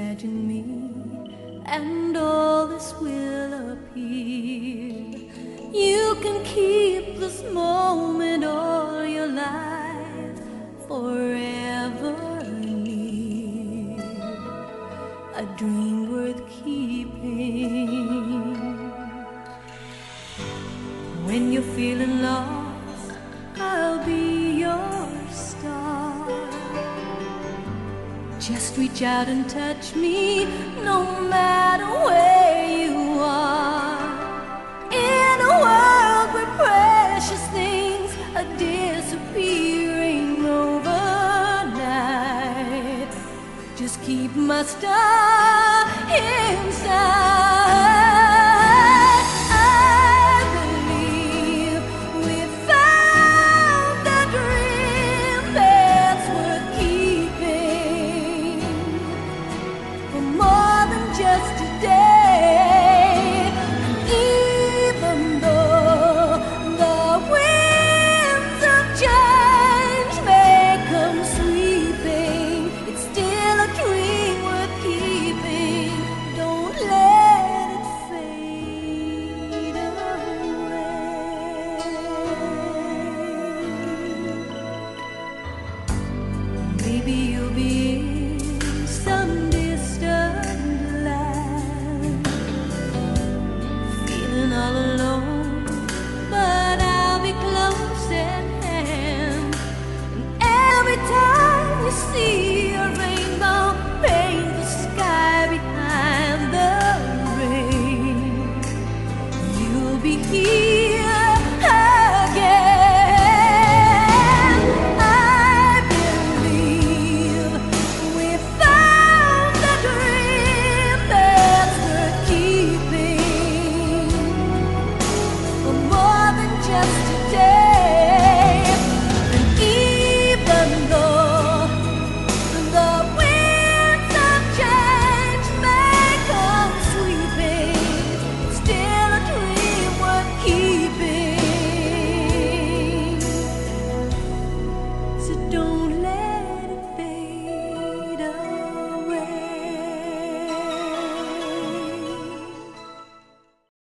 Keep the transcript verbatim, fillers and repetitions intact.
imagine me, and all this will appear. You can keep this moment all your life, forever near, a dream worth keeping. When you're feeling lost, I'll be your star. Just reach out and touch me, no matter where you are. In a world where precious things are disappearing overnight, just keep my star inside. Just today, and even though the winds of change may come sweeping, it's still a dream worth keeping. Don't let it fade away. Maybe you'll be in some distant all alone, but I'll be close at hand. And every time you see a rainbow, paint the sky behind the rain. You'll be here.